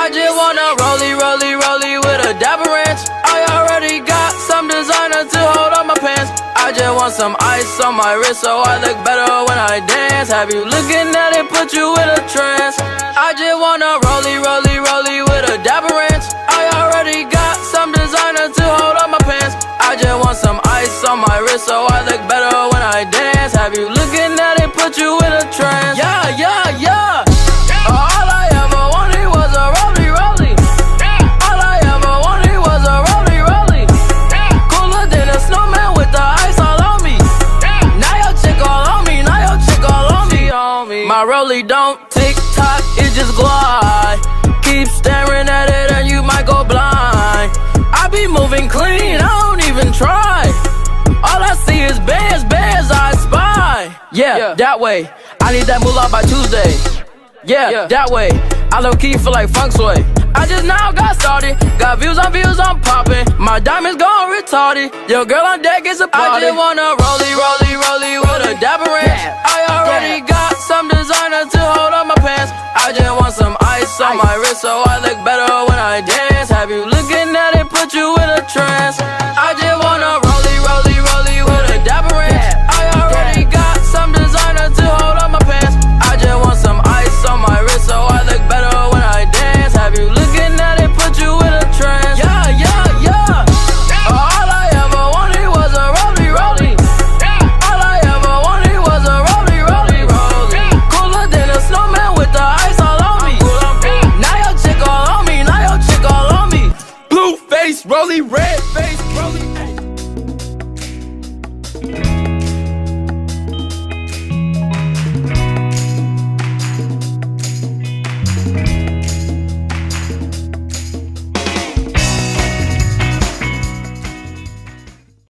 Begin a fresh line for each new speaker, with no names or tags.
I just wanna rollie with a dapper ranch. I already got some designer to hold on my pants. I just want some ice on my wrist so I look better when I dance. Have you looking at it, put you in a trance. I just wanna rollie with a dapper ranch. I already got some designer to hold on my pants. I just want some ice on my wrist so I look better when I dance. Have you looking at it, put you in a trance. Yeah, yeah, yeah. All I ever wanted was a rollie. All I ever wanted was a rollie. Cooler than a snowman with the ice all on me. Now your chick all on me, My rollie don't tick tock, it just glide. Keep staring at it and you might go blind. I be moving clean, I don't even try. All I see is bears, I spy. Yeah, that way. I need that moolah by Tuesday. Yeah, that way. I low-key feel like funk sway. I just now got started. Got views, I'm popping. My diamonds gone retarded. Your girl on deck is a party. I just wanna rollie with a dapper ranch. I already got some designer to hold on my pants. I just want some ice on my wrist so I look better when I dance. Have you looking at it, put you in a trance. I just wanna rollie with a dapper ranch. I already got some designer to hold on my pants. I just want some ice on my wrist so I look better when I dance. Have you looking at it, put you in a trance. Yeah, yeah, yeah. All I ever wanted was a rollie. All I ever wanted was a rollie. Cooler than a snowman with the ice all on me. Now your chick all on me, Blue face, rollie red.